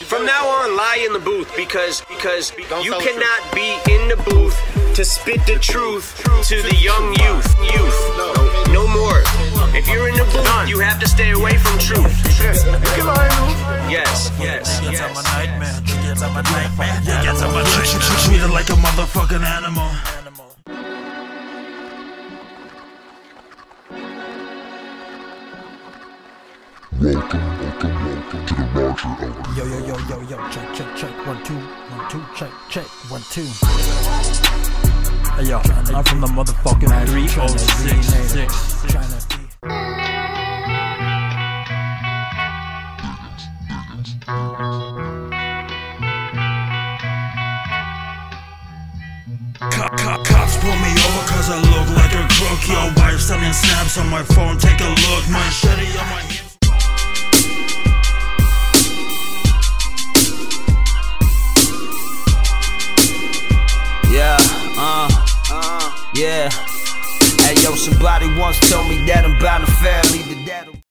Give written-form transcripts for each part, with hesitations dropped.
From now on, lie in the booth because you cannot be in the booth to spit the truth to the young youth. No more. If you're in the booth, you have to stay away from truth. Yes. Treat it like a motherfucking animal. Welcome to the Roger Hour. Yo, check, 1 2, check, 1 2. Hey yo, I'm from the motherfucking 306. Cops pull me over cause I look like a crook. Your wife sending snaps on my phone, take a look. Machete on my hips. Yeah. Hey yo, somebody once told me that I'm bound to fail. Either that or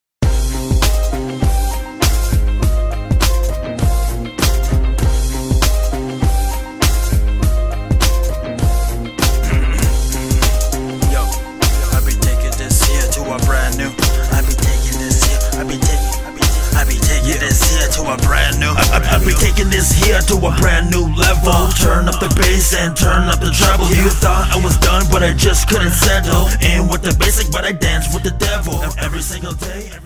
Yo, I be taking this here to a brand new. I be taking this here. I be taking this here to a brand new. I be taking this here to a brand new level. Turn up the bass and turn up the treble. You thought I was done, but I just couldn't settle in with the basic, but I dance with the devil every single day.